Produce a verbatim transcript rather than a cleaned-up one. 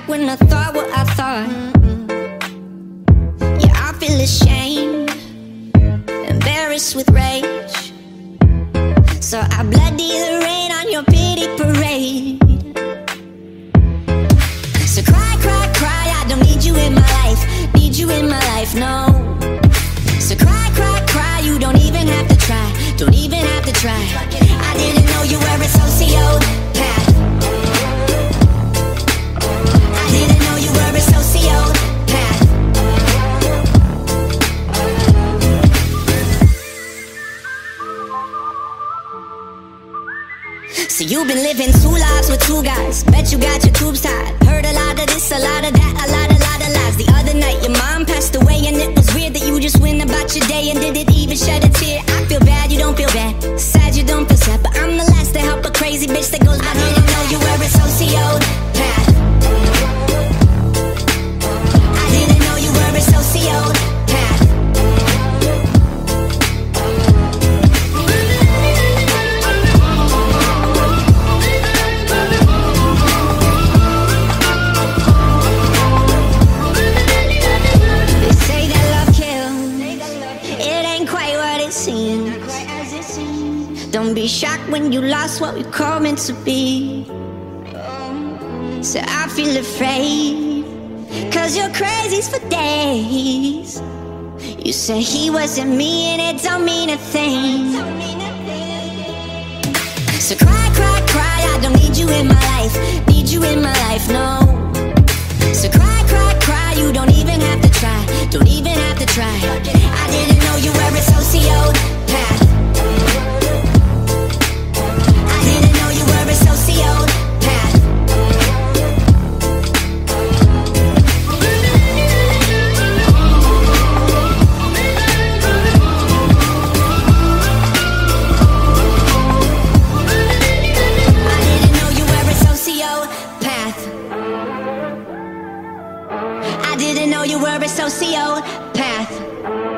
when I thought what I thought. Yeah, I feel ashamed, embarrassed with rage, so I bloody the rain on your pity parade. So cry, cry, cry, I don't need you in my life, need you in my life, no. So cry, cry, cry, you don't even have to try, don't even have to try. I didn't know you were a sociopath. I didn't know you were a sociopath. So you've been living two lives with two guys, bet you got your tubes tied. Heard a lot of this, a lot of that, a lot, a lot of lies. The other night your mom passed away, and it was weird that you just went about your day and didn't even shed a tear. I feel bad, you don't feel bad, sad, you don't feel sad, but I'm the last to help a crazy bitch that goes, I didn't know you were a sociopath. I didn't know you were a sociopath. Don't be shocked when you lost what we call meant to be. So I feel afraid, cause you're crazy for days. You say he wasn't me and it don't mean a thing. So cry, cry, cry, I don't need you in my life, need you in my life, no. So cry, cry, cry, you don't even have to try, don't even have to try. I didn't know you were a sociopath. I didn't know you were a sociopath. I didn't know you were a sociopath. I didn't know you were a sociopath.